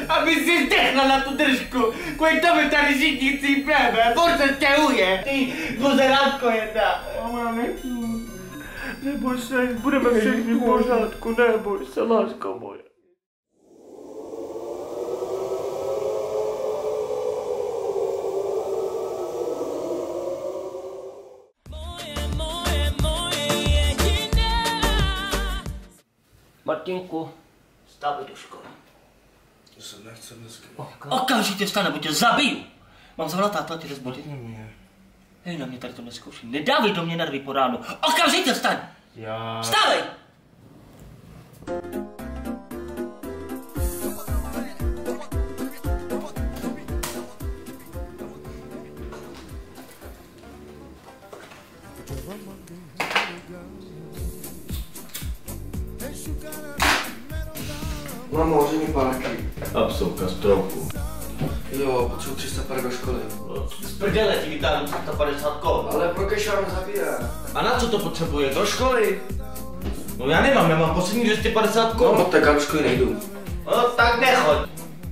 aby si zdechla na tu držku. Kvůli tomu tady všichni cípeme, furt se stěhuje. Ty buzerátko jedna. Mama, já nechci. Neboj se, budeme všichni v pořádku, neboj se, lásko moje. Martinku, vstávej do školy. To se nechce dneska. Okamžitě vstane, nebo tě zabiju. Mám zavolat táta, tě rozbodit? Hej, na mě tady to neskouší. Nedávej do mě nervy po ránu. Okamžitě vstaň! Já... Vstávej! Mamo, hoří mi páky. Absolka, stropu. Jo, potřebuji 300 do školy. Z prdele ti vytáhnu 350 korun. Ale pro kešár zabíjá. A na co to potřebuješ? Do školy. No já nemám, já mám poslední 250 korun. No, tak já do školy nejdu. No tak nechoď.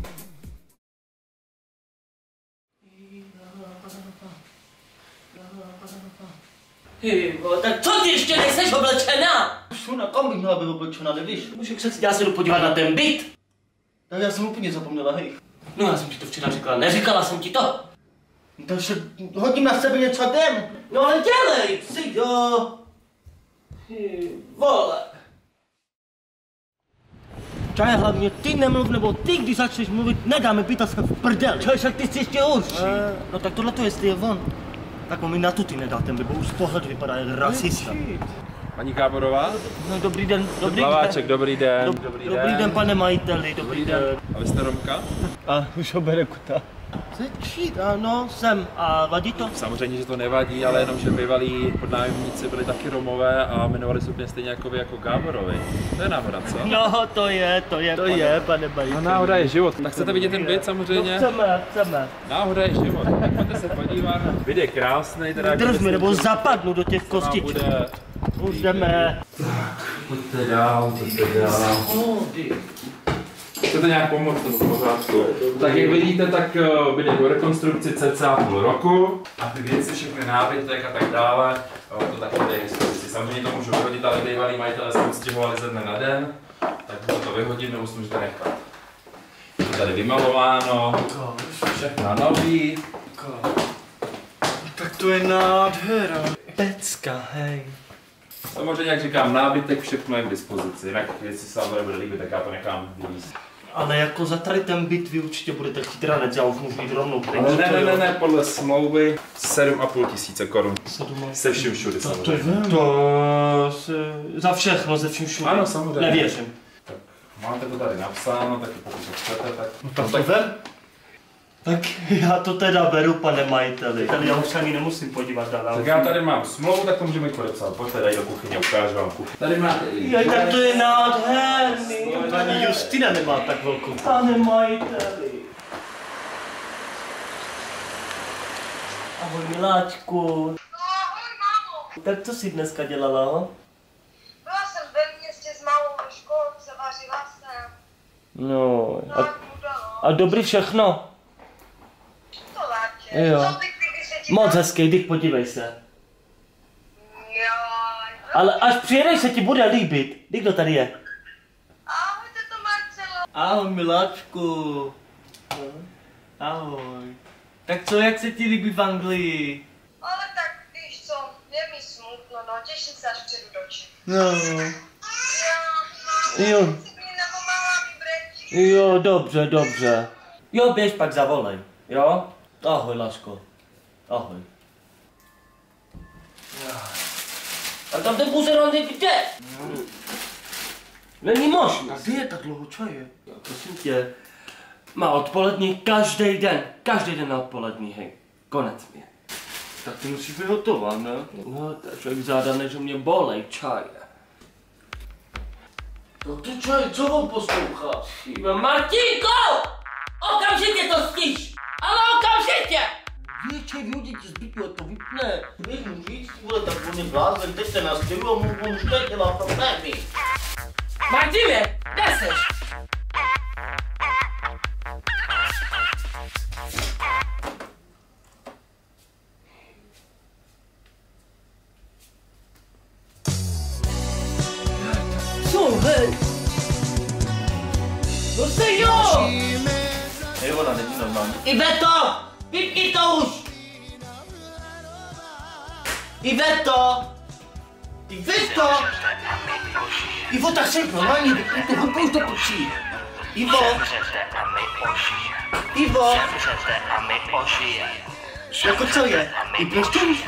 Hej, tak co ty ještě nejseš oblečená? Šuna, kam bych měla být oblečená, nevíš? Už jak já se jdu podívat na ten byt. Tak já jsem úplně zapomněla, hej. No já jsem ti to včera řekla, neříkala jsem ti to. Takže hodím na sebe něco jdem. No ale dělej, si jo. Hej, vole. Čaje, hlavně ty nemluv, nebo ty, když začneš mluvit, nedáme pýtat se v prdeli. Čaje, však ty jsi ještě horší. No tak tohle to jestli je on. Tak mi na tu ty nedá ten, bo už z pohled vypadá jak rasista. Paní Káborová? No dobrý den, dobrý Hlaváček, dobrý den. Dobrý den, pane majiteli, dobrý den. A vy jste Romka? A už ho bere kuta. Začít, ano, jsem. A vadí to? Samozřejmě, že to nevadí, ale jenom, že bývalí podnájemníci byli taky Romové a jmenovali se úplně stejně jako vy, jako Gáborovi. To je náhoda, co? No, to je, pane majiteli. No, náhoda je život. Tak chcete vidět ten byt samozřejmě? No, chceme. Náhoda je život. Tak pojďte se podívat. Byt je krásný, teda... Drž mi, nebo zapadnu do těch kostičů. Bude... Už jdeme. Tak, pojďte dál. Chcete nějak pomoct nebo v pořádku? Tak jak vidíte, tak byt je do rekonstrukci cca půl roku. A ty věci, všechny nábytek a tak dále, to taky jde k dispozici. Samozřejmě to můžu vyhodit, ale bývalí majitelé se odstěhovali ze dne na den, tak budu to vyhodit, nebo si můžete nechat. Je tady vymalováno, všechno nový. Tak to je nádhera. Pecka, hej. Samozřejmě, jak říkám, nábytek, všechno je k dispozici. Jinak věci se vám nebude líbit, tak já to nechám vyvízt. Ale jako za tady ten byt vy určitě budete chtít ranec, já už můžu jít rovnou pryč. Ale ne, podle smlouvy 7,5 tisíce korun. Se vším všude samozřejmě. To za všechno, ze vším všude. Ano, samozřejmě. Nevěřím. Tak máte to tady napsáno, tak pokud to chcete, tak... No tak vem. Tak já to teda beru, pane majiteli. Tady já už se ani nemusím podívat dál. Tak já tady mám smlouvu, tak to můžeme jít podepsat. Pojďte tady do kuchyně, ukážu vám kuchyni. Tady máte... Tak to je nádherný. Ani Justina nemá tak velkou. Pane majiteli. Ahoj miláčku. No ahoj mámo. Tak co jsi dneska dělala, ho? Byla jsem ve městě s malou do školce, vařila jsem. No. No. A dobrý všechno? To láče. Jo. Co ty, kdyby se ti... Moc hezký, Dick, podívej se. Joj. Ale až přijedeš, se ti bude líbit. Dick, kdo tady je? Ahoj, to Marcelo. Ahoj, miláčku. Ahoj. Tak co, jak se ti líbí v Anglii? Ale tak víš co, je mi smutno, no, těším se, až přijdu do Čech. No. Jo. Jsi mi nepomáhla mi brečí. Jo, dobře. Jo, běž pak zavolej, jo? Ahoj, Laško. Ahoj. A tam ten buzerant jde? Není možné. A kde je tak dlouho čaje? Prosím tě, má odpolední každý den na odpolední, hej. Konec mě. Tak ty musíš být hotová, ne? No, tak člověk zádaný, že mě bolej čaj. No ty čaj, co on posloucháš? Martinko! Okamžitě to stíš! Ale okamžitě! Většej vyhodit z bytu, to vypne. Víš mu říct, vole, tak on je blázen, teď se nás chtěl a on už teď dělá problémy. Martine, kde seš? ona není normální. Iveto! Vypni to už! Iveto! Iveto! Ivo, tak jsem normální, vypni to, hudbu už to počí. Ivo! Ivo! Jako co je? Vypneš to už?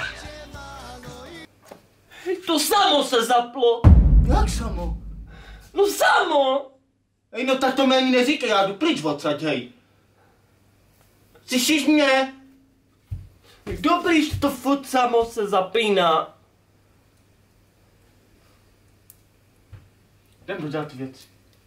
To samo se zaplo. Jak samo? No samo! Ej, no tak to mi ani neříkej, já jdu pryč odsaď, hej. Slyšíš mě? Dobrý, že to furt samo se zapíná. Jdem dodělat ty věci.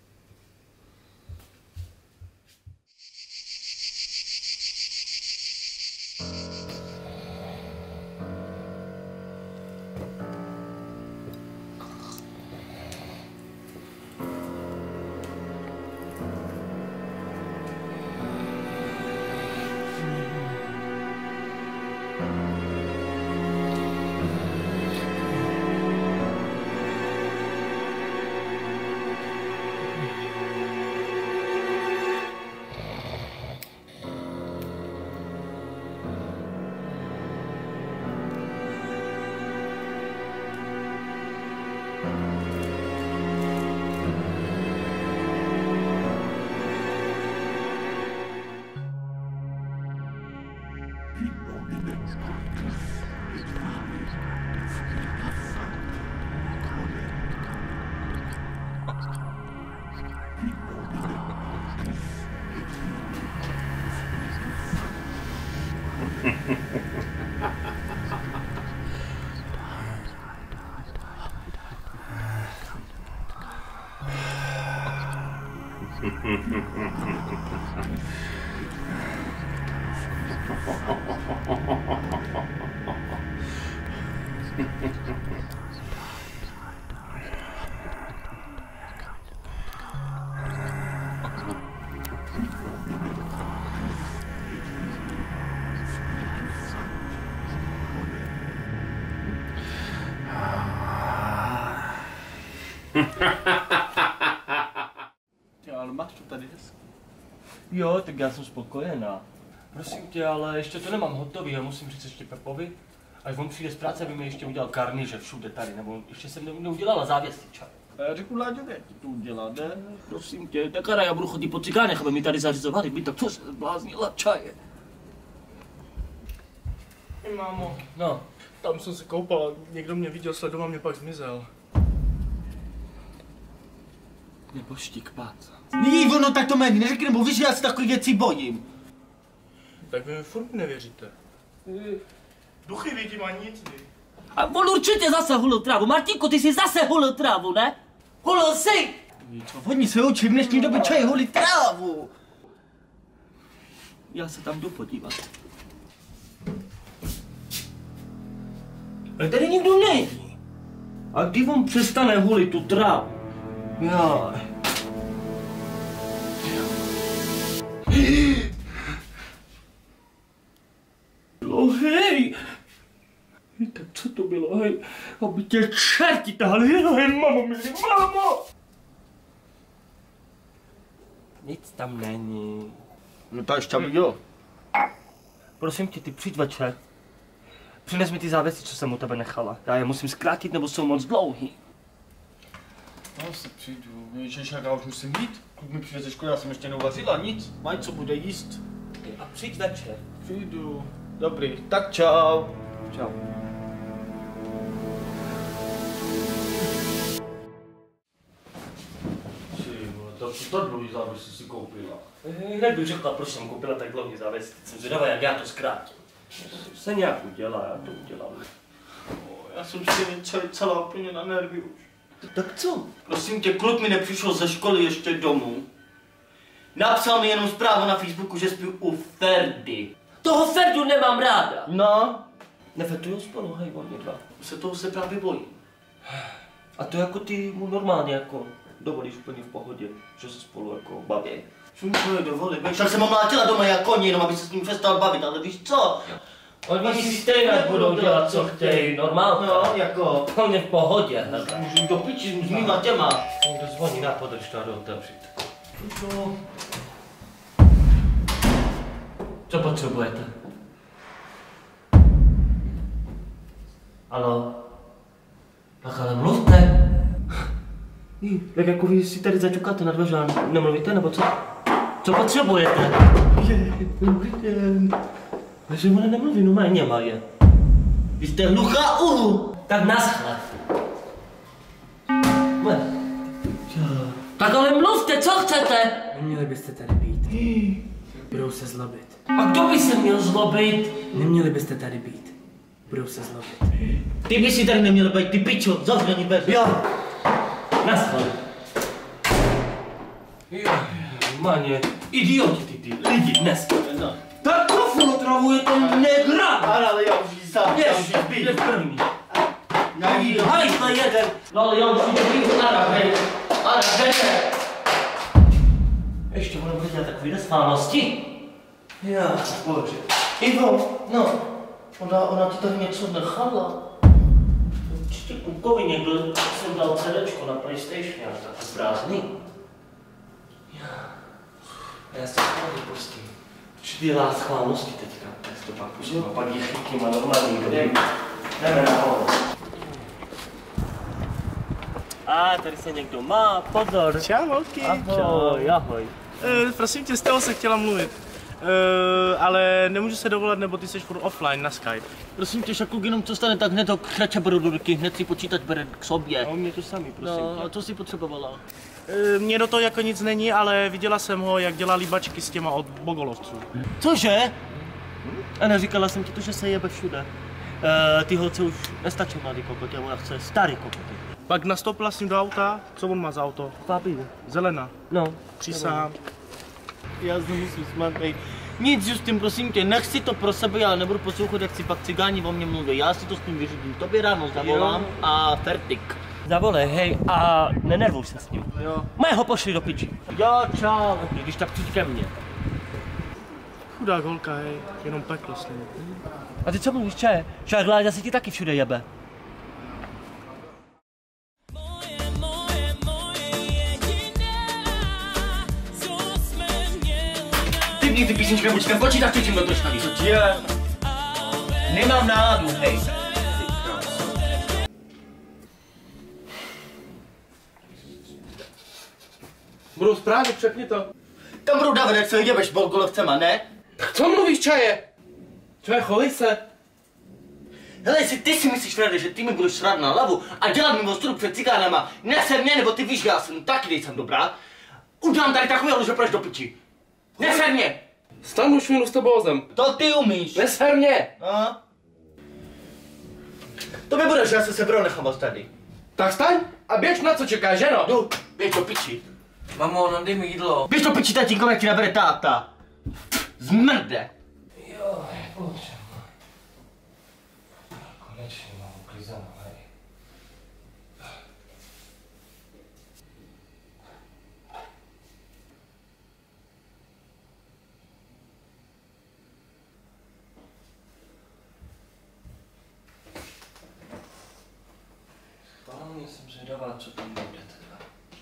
Ale máš to tady hezky. Jo, tak já jsem spokojená. Prosím tě, ale ještě to nemám hotový, já musím říct ještě Pepovi. Až on přijde z práce, aby mi ještě udělal karniže všude tady, nebo ještě jsem neudělala závěsiča. A já řeknu Láďovi, jak ti to udělá, ne? Prosím tě, tak já budu chodit po cigánech, aby mi tady zařizovali byt, tak to se zbláznila čaje. Mámo, No, tam jsem se koupal, někdo mě viděl, sledoval mě, pak zmizel. nebo štík pát. Ní, ono tak to méně neřekne, nebo víš, že já se takových věcí bojím. Tak vy mi furt nevěříte. Duchy vidím a nic vy. A on určitě zase hulil trávu. Martínku, ty jsi zase hulil trávu, ne? Hulil jsi! Co, oni se učí v dnešní době čaj holit trávu. Já se tam jdu podívat. Ale tady nikdo není. A kdy on přestane hulit tu trávu? Já. No hej! Tak co to bylo, hej? Aby tě čerti tahali, hej, mamo, milí, mamo! Nic tam není. No to ještě jo. Prosím tě, ty přijď večer. Přines mi ty závěsy, co jsem u tebe nechala. Já je musím zkrátit, nebo jsou moc dlouhý. No se přijdu, víš, jak já už musím jít. Kluk mi přijde ze školy, já jsem ještě neuvařila nic. Mají co bude jíst. A přijď večer. Přijdu. Dobrý, tak čau. Čau. To dlouhý závěsy si koupila. Hned bych řekla, proč jsem koupila tak dlouhý závěsy. Teď jsem zvědavá, jak já to zkrátím. Se nějak udělá, já to udělám. Já jsem si celá úplně na nervy už. Tak co? Prosím tě, kluk mi nepřišel ze školy ještě domů. Napsal mi jenom zprávu na Facebooku, že spí u Ferdy. Toho Ferdu nemám ráda. No, Nefetujou spolu, hej, oni dva. toho se právě bojím. A to jako ty mu normálně jako dovolíš úplně v pohodě, že se spolu jako baví. Čím to je dovolit? Tak jsem ho mlátila doma jako koně, jenom aby se s ním přestal bavit, ale víš co? Oni si stejně budou dělat, co chtějí, normálně. No, jako... Plně v pohodě, hele. Můžu jít do piči s mýma těma. Někdo zvoní, na podrž to a jdu otevřít. No. Co potřebujete? Ano. Tak ale mluvte. Jak jako vy si tady začukáte na dveře a nemluvíte, nebo co? Co potřebujete? Dobrý den. Takže ona nemluví, no méně má je. Vy jste hluchá uhu. Tak naschle. Tak ale mluvte, co chcete? Neměli byste tady být. Budou se zlobit. A kdo by se měl zlobit? Neměli byste tady být. Budou se zlobit. Ty by si tady neměl být, ty pičo, zavření dveře. Jo. Naschle. Maně, idioti ty lidi dneska. Tak kofru otravujete negra. Ale já už jí sám, já už jí zbít. Jdeš první. Já jí Hajsle jeden. No ale já už jí zbít, hej. Ještě ono bude dělat takový neschválnosti. Já, bože. Ivo, no, ona ti tady něco nechala. Určitě Kukovi někdo jsem dal CDčko na PlayStation, já takový prázdný. Já se tady pustím. Určitě dělá schválnosti teďka, tak to pak pustím a pak jí chytím a normální dobrý. Jdeme na hol. A tady se někdo má, pozor. Čau, holky. Ahoj, ahoj. Prosím tě, z toho se chtěla mluvit. Ale nemůžu se dovolat, nebo ty jsi furt offline na Skype. Prosím tě, Šakluk, jenom co stane, tak hned to krače beru do ruky, hned si počítač bere k sobě. No, mě to samý, prosím. No, a co jsi potřebovala? Mně do toho jako nic není, ale viděla jsem ho, jak dělá líbačky s těma od bogolovců. Cože? A neříkala jsem ti to, že se jebe všude. Ty holce už nestačí mladý kokotě, ona chce starý kokotě. Pak nastoupila s ním do auta, co on má za auto? Fabio. Zelena. No. Přísahám. Já se musím smát, nic, Justin, prosím tě, nech si to pro sebe, já nebudu poslouchat, jak si pak cigáni o mě mluví. Já si to s tím vyřídím, tobě ráno zavolám a fertik. Zavolej, hej, a nenervuj se s ním. Jo. Mého pošli do piči. Jo, čau, když tak přijď ke mně. Chudák holka, hej, jenom peklo s ním. A ty co mluvíš, če? Šarláďa se ti taky všude jebe. Ty mě ty písničky nebuď ten počítač, čím do tady. Co ti je? Nemám náladu, hej. Budou zprávy, přepni to. Tam budou dávat, jak se jebeš bolgolovcema, ne? Co mluvíš, čaje? Čaje, chovej se. Hele, jestli ty si myslíš, Frede, že ty mi budeš srát na hlavu a dělat mi ostudu před cigánama, neser mě, nebo ty víš, já jsem taky nejsem dobrá, udám tady takového, že půjdeš do piči. Neser mě! Staň už minus tebou zem. To ty umíš. Neser mě. Aha. To mi budeš, já se sebral nechám tady. Tak staň a běž, na co čekáš, že no? Jdu, běž do piči. Mamo, nadej mi jídlo. Běž do piči, tatínko, jak ti nabere táta. Zmrde. Jo, bože. Konečně mám uklízeno, hej. Hlavně jsem zvědavá, co tam bude teda.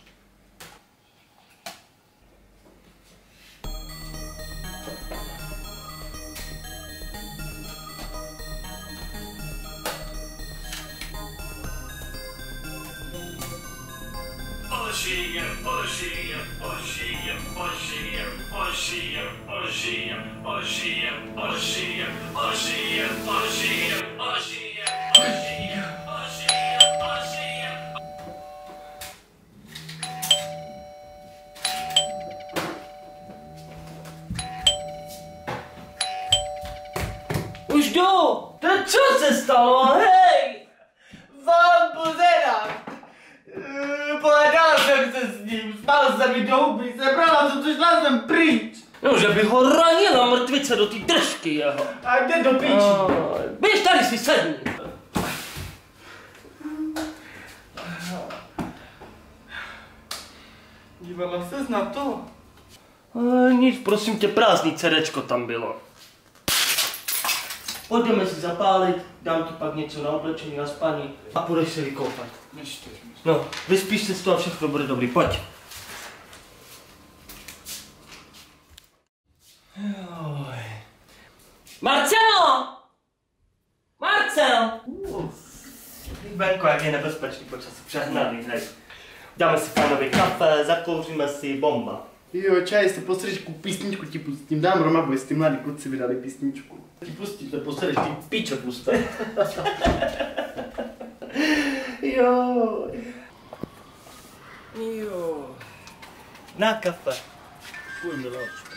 Už jdu! Tak co se stalo, hej? Vám buzera! Pohádal jsem se s ním, spal jsem mi do huby, sebrala jsem to, šla jsem pryč. No, že bych ho ranila mrtvice do té držky jeho. A jde do piči. Běž tady si sedni. Dívala ses na to? Nic, prosím tě, prázdný CDčko tam bylo. Pojďme si zapálit, dám ti pak něco na oblečení, na spaní a půjdeš se vykoupat. No, vyspíš se z toho a všechno bude dobrý, pojď. Joj. Marcelo! Marcel! Venku, jak je nebezpečný počasí, přehnaný, hej. Dáme si fajnový kafe, zakouříme si, bomba. Jo, čaj, jestli posledečku písničku ti pustím, dám Romabu, jestli mladí kluci vydali písničku. Ti pustíte, posledeš, ty píče puste. Jo. Jo. Na kafe. Půj miláčku.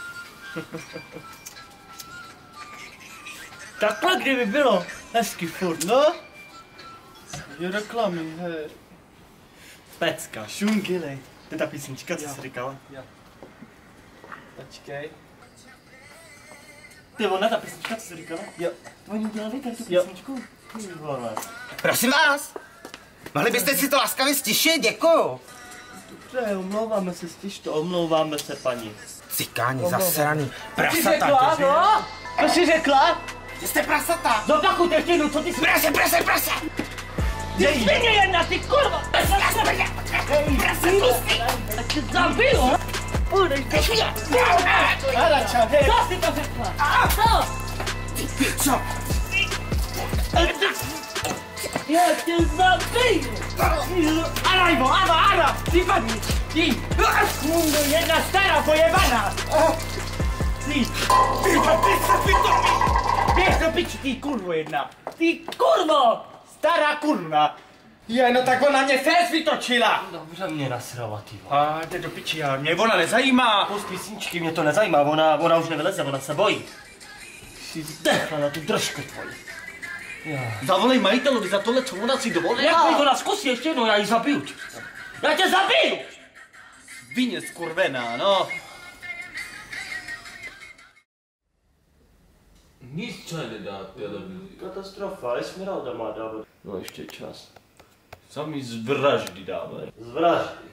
Takhle kdyby bylo, hezky furt. No? Je reklamy, hej. Pecka. Šungilej. To je ta písnička, co jsi říkal? Jo. Počkej. Ty ona, ta písnička, co jsi říkala? Jo. Oni udělali tady tu Jo. písničku? Ty vole. Prosím vás, mohli byste si to laskavě stišit, děkuju. Dobře, omlouváme se, stiž to, omlouváme se, paní. Cikáni, zasraný, Co jsi prasata. řekla, no? Co jsi řekla? Že jste prasata. Zopakuj ještě jednou, co ty jsi... Prase. Ty svině jedna, ty kurva! Tak tě zabiju! Půjdeš do chvíle! Co jsi to řekla? Co? Co? Já tě zabiju! Arajmo, ano, vypadni! Ty! Mundo, jedna stará pojebaná! Ty! Běž do piči, ty kurvo jedna! Ty kurvo! Stará kurva! Je, no tak ona mě fest vytočila. Dobře mě nasrala, ty vole. A jde do piči, já, mě ona nezajímá. Pust písničky, mě to nezajímá, ona už nevyleze, ona se bojí. Jsi zdechla na tu držku tvoji. Zavolej majitelovi za tohle, co ona si dovolila. Jak mi ona zkusí ještě jednou, já ji zabiju. Já tě zabiju! Svině skurvená, no. Nic čaj nedá televizi. Katastrofa, Esmeralda má dávat. No ještě čas. Sami z vraždy dáme. Z vraždy.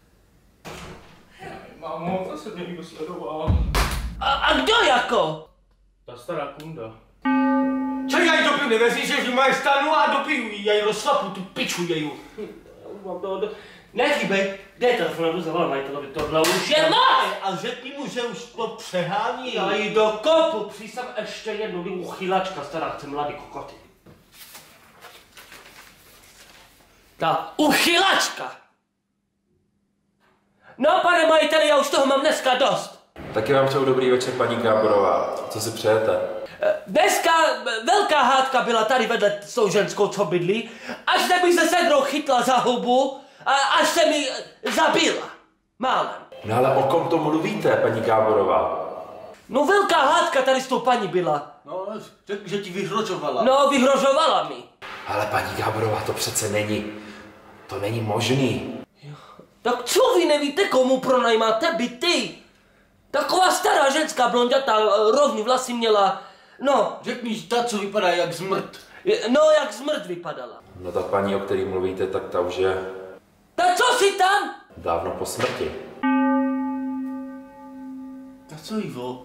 Mámo, zase mě někdo sledoval. A kdo jako? Ta stará kunda. Čaj, já jí dopiju, nevěříš, že máš stanu a dopiju jí, já jí rozšlapu tu piču jeju. Nechybej, dej telefon, jdu zavolám majitelovi, tohle už je moc! A řekni mu, že už to přehání. Já jí do kopu, přísam ještě jednou, ty uchylačka stará, chce mladý kokoty. Ta uchylačka! No, pane majiteli, já už toho mám dneska dost. Taky vám přeju dobrý večer, paní Gáborová. Co si přejete? Dneska velká hádka byla tady vedle s tou ženskou, co bydlí, až se mi se Sedrou chytla za hubu a až se mi zabila. Málem. No ale o kom to mluvíte, paní Gáborová? No velká hádka tady s tou paní byla. No, řekl, že ti vyhrožovala. No, vyhrožovala mi. Ale paní Gáborová, to přece není. To není možný. Tak co vy nevíte, komu pronajímáte byty? Taková stará ženská blonděta, rovný vlasy měla. No, Řekni, že ta, co vypadá jak zmrt. no jak zmrt vypadala. No ta paní, o který mluvíte, tak ta už je Tak co si tam? dávno po smrti. Tak co, Ivo?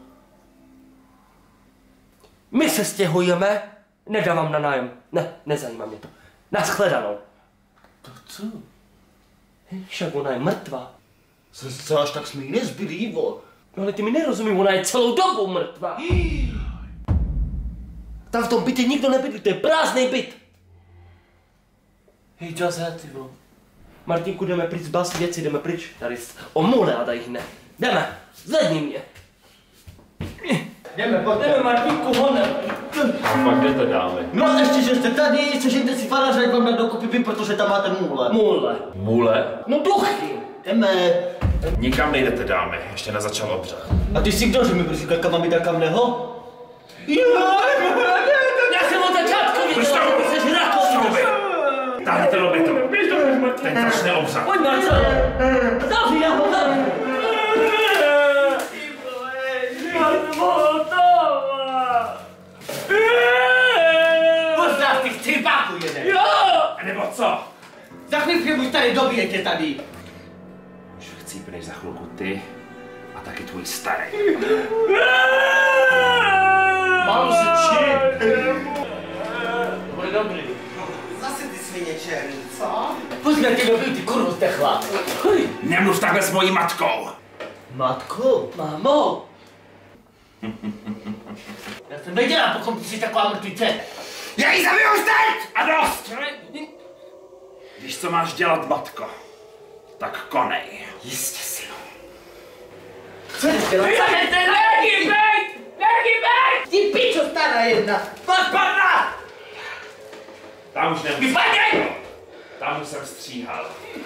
My se stěhujeme, nedávám na nájem. Ne, nezajímá mě to. Naschledanou. To co? Však ona je mrtvá. Co až tak jsme jí nezbyli, Ivo? No ale ty mi nerozumí, ona je celou dobu mrtvá. Tam v tom bytě nikdo nebydlí, to je prázdný byt. Hej, Jose, ty vole. Martinku, jdeme pryč z basy věci, jdeme pryč. Tady omule a daj hne. Jdeme, zvedni mě. Jdeme, Martinku, honem. A pak jdete, dámy. No a ještě, že jste tady, sežeňte si faráře, jak vám dát dokupy vy, protože tam máte můle. Můle. Můle? No duchy. Jdeme. Nikam nejdete, dámy. Ještě nezačal obřad. A ty si kdo, že mi brzy kam mám jít a kam neho? Já jsem od začátku viděl, že jsi rakovina. Táhněte do bytu. Teď začne obřad. Pojď, Marcelo. Zavři, já ho zavři. Pozdrav těch třipáků jeden. Jo! Nebo co? Za chvíli už tady dobijete tady. Už chcípneš za chvilku ty a taky tvůj starý. Mám se čím. Bude dobrý. Zase ty svině černý, co? Pozdrav tě dobrý, ty kurvo zdechla. Nemluv takhle s mojí matkou. Matko? Mámo. Já jsem věděla, pokud jsi taková mrtvice. Já ji zabiju už teď! A dost! Víš, co máš dělat, matko? Tak konej. Jistě, synu. Co jdeš dělat? Nehybej! Ty pičo stará jedna! Spadna! Tam už nemusím. Vypadněj! Tam už jsem stříhal.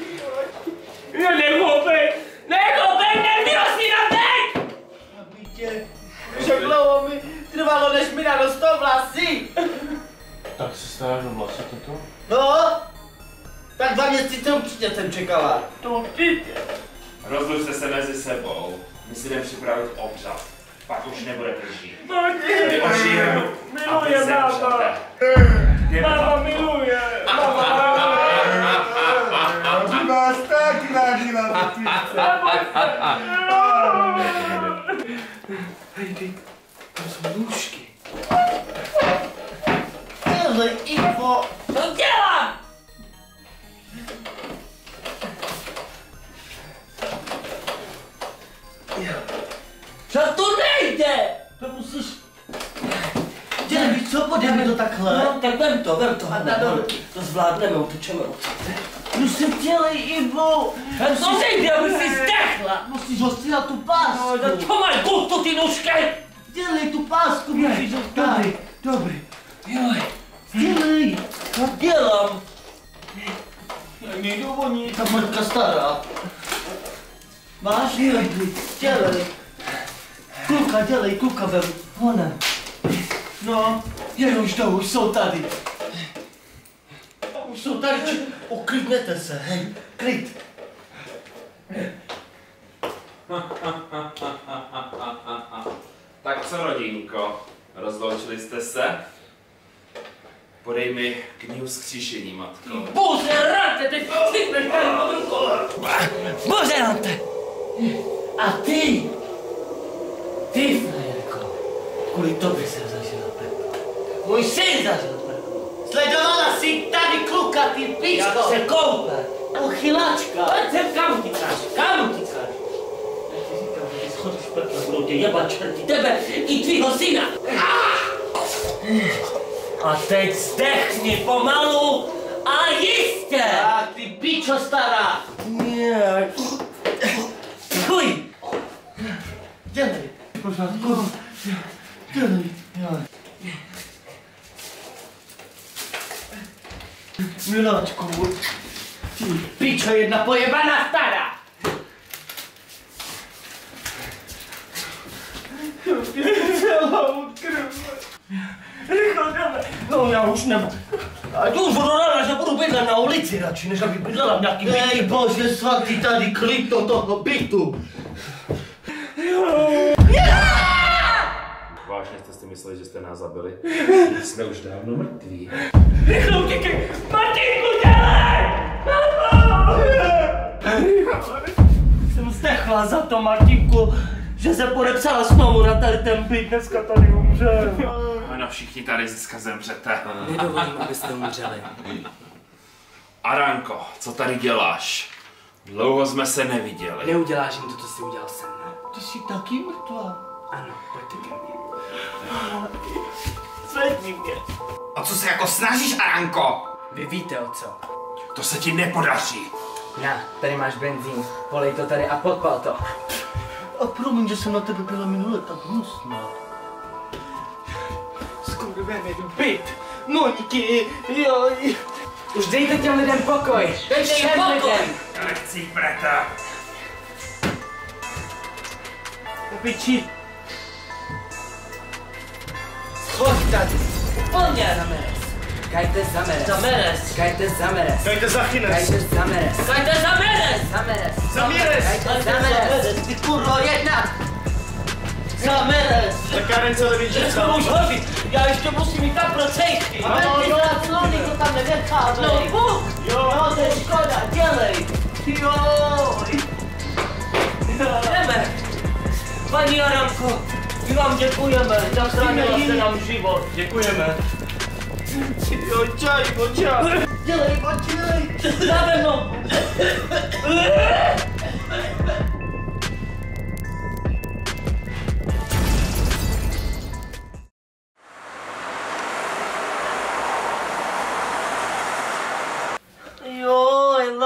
Nehybej, nevyrostni na teď! Abitě, však dlouho mi trvalo, než mi narostou vlasy. Tak se staráš o vlasy, toto? No, tak 2 měsíce určitě jsem čekala. To určitě. Rozlučte se mezi sebou. My si jdeme připravit obřad. Pak už nebudete žít. Vy ožijeme a vy zemřete. Máma miluje. Ty vás taky radila, mrtvice. Hej, tam jsou nůžky. Hele, Ivo. Co dělám? Co to nejde? To musíš... Dělej, víš co, podejme to takhle. No, tak vem to, to zvládneme, utečeme odsud. No se dělej, Ivo. To nejde, aby si zdechla. Musíš ho stříhat tu pásku. No, to máš gusto, ty nůžky. Dělej tu pásku, musíš ho stát. Dobrý. Joj. Dělej. Co dělám? Já nejdu o ní. Ta matka stará. Máš? Dělej. Kluka vem. Honem. No, už jsou tady. Už jsou tady, uklidnete se, hej, klid. Tak co, rodinko? Rozloučili jste se? Podej mi knihu vzkříšení, matko. Buzerante, teď vznikneš tady pod rukou. Buzerante! A ty, frajerko, kvůli tobě jsem zažila peklo. Můj syn zažil peklo. Sledovala jsi tady kluka, ty pičko. Jak se koupe. Uchylačka. Pojď sem, kam utíkáš? Já ti říkám, že ty schodíš peklo, budou tě jebat čerti, tebe i tvýho syna. A teď zdechni pomalu a jistě! A ty pičo stará! Nie. Chuj! Dělej! Pořádku. Dělej. Miláčku, ty pičo jedna pojebaná stará! Celou krve. Rychle jdeme. No já už nemám. Ať už budu ráda, že budu bydlet na ulici radši, než aby bydlela v nějakým bytě. Ej bože svatý, tady klid do toho bytu. Vážně jste si mysleli, že jste nás zabili? Jsme už dávno mrtví. Rychle utěkej! Martinku, dělej! Jsem zdechla za to, Martinku, že se podepsala smlouvu na tady ten byt, dneska tady umře. Ano, všichni tady dneska zemřete. Nedovolím, abyste umřeli. Aranko, co tady děláš? Dlouho jsme se neviděli. Neuděláš jim to, co jsi udělal se mnou. Ty jsi taky mrtvá. Ano, pojďte ke mně. Zvedni mě. O co se jako snažíš, Aranko? Vy víte o co. To se ti nepodaří. Na, tady máš benzín. Polej to tady a podpal to. A promiň, že jsem na tebe byla minule tak hnusná. Skurvený byt, noňky, joj. Už dejte těm lidem pokoj. Dejte jim pokoj. Já nechci jít preta. Piči. Schoď tady. Úplně na meres. Kajte za meres. Za meres. Kajte za meres. Dajte za chines. Kajte za meres. Kajte za meres. Za meres. Za meres. Kajte za meres. Ty kurvo jedna. Za meres. Za Karence Leviče. To už hodí. Já ještě musím jít tam pro cejky. A ty dělat slony, to tam nevechávej. No buk. Jo, to je škoda, dělej. Joj. Jdeme. Paní Aranko, my vám děkujeme. Zachránila jste nám život. Děkujeme. Jo, čaj. Dělej, dělej. Dáme nohu.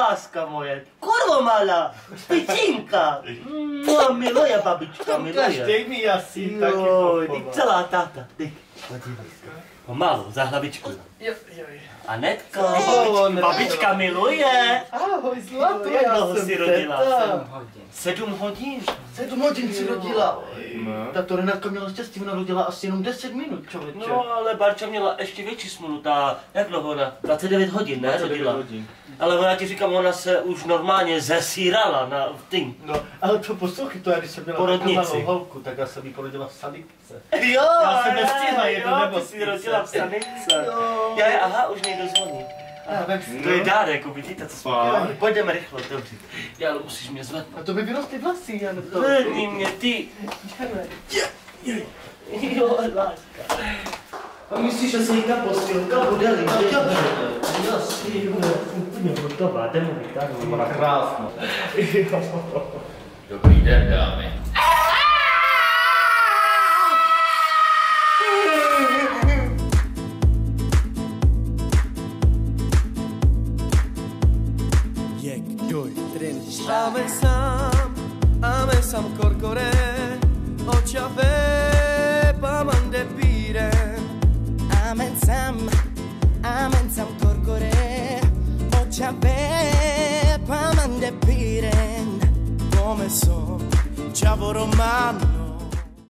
láska moje. Kurvo malá, špičinka. Miluje babička, miluje. Každej mi asi taky Joj, ty pochovat. celá táta. Ty, podívej se. Pomalu, za hlavičku. Anetko, babička miluje. Ahoj, zlato, Jak já dlouho jsem jsi rodila? teta. 7 hodin. 7 hodin si rodila. No. Tato Renátka měla štěstí, ona rodila asi jenom 10 minut, člověče. No, ale Barča měla ještě větší smůlu, ta, jak dlouho ona? 29 hodin, ne, 29 rodila. hodin. Ale ona ti říkám, ona se už normálně zesírala na tím. No, ale to poslouchy, to já když jsem měla Porodnici. takovou malou holku, tak já jsem jí porodila v sanitce. Jo, Já jsem nestihla jednu jo, ty nemocnici. jsi rodila v sanitce. Jo. Aha, už někdo zvoní. To je dárek, vidíte, co jsme dělali. Pojďme rychle, dobře. Já, ale musíš mě zvednout. A to by vyrostly vlasy, Jan. To... Zvedni mě, ty. Jo, láska. A myslíš, že se jí ta postilka bude líbit? Jasně, úplně hotová, jdeme vytáhnout. To byla krásná. Dobrý den, dámy. Ame sam corcore, occiave pamande pire. Amen sam corcore, occiave pamande pire. Come son, ciavo romano.